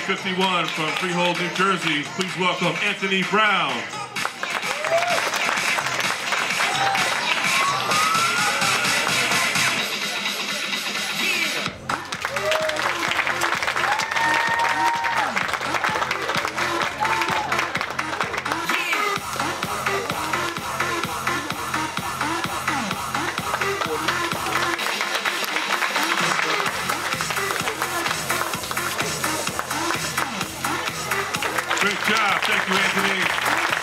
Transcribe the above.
51 from Freehold, New Jersey. Please welcome Anthony Brown. Great job. Thank you, Anthony.